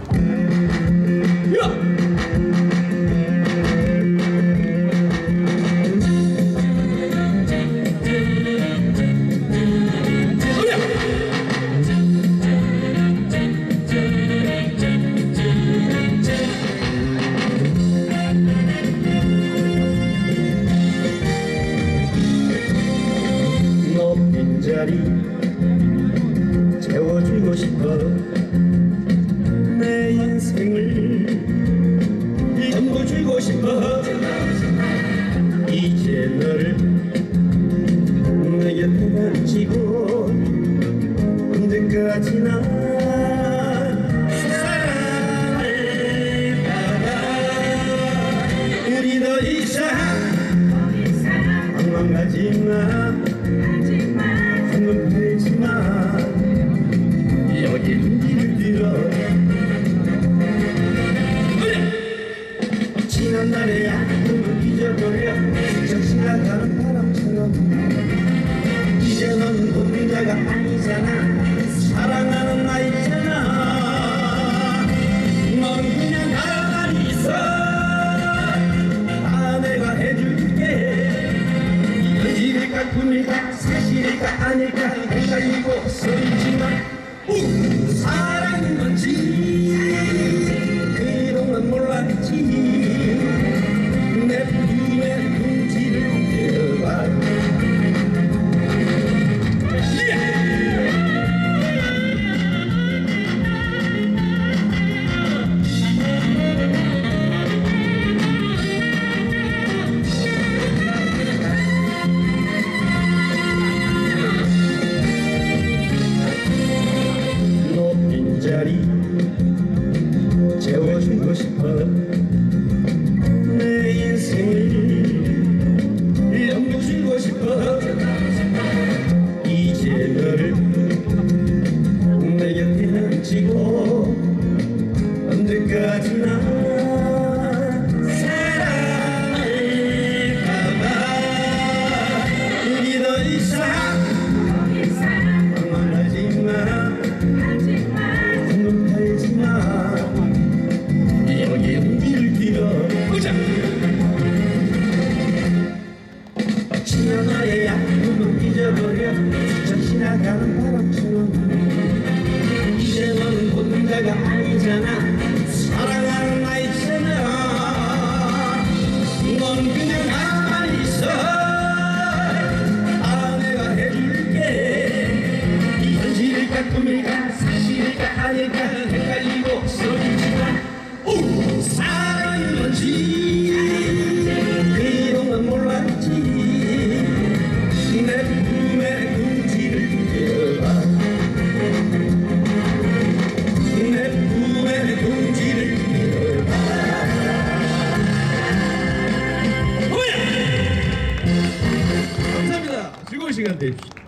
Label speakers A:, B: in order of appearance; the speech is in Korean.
A: 자리 채워주고 싶어 내 인생을 전부 주고 싶어 이제 너를 내 곁에 앉히고 언제까지나 사랑할까봐 우리 더 이상 망가지마 눈 팔지마 여긴 길들어 지난 날의 아픔을 잊어버려 스쳐 지나가는 바람처럼 이제 넌 혼자가 아니잖아 사랑하는 나 있잖아 넌 그냥 가만히 있어 다 내가 해줄게 현실일까 꿈일까 사실일까 아닐까 헷갈리고 서있지만 사랑인 건지 그동안 몰랐지 내 품에 눈치를 떼어봐 자리 채워주고 싶어 내 인생을 전부 주고 싶어 이제 너를 내 곁에 앉히고 언제까지나 사랑할까봐 우리 더 이상 말하지마 여기 길들어 보자 지난 날의 아픔은 잊어버려 스쳐 지나가는 바람처럼 이제 너는 혼자가 아니잖아 사랑하는 나 있잖아 넌 그냥 가만히 있어 다 내가 해줄게 이 현실일까 꿈일까 사실일까 아닐까 헷갈리고 서있지만 사랑인 건지 그동안 몰랐지 내 품에 눈치를 떼어봐 내 품에 눈치를 떼어봐 감사합니다. 즐거운 시간 되십시오.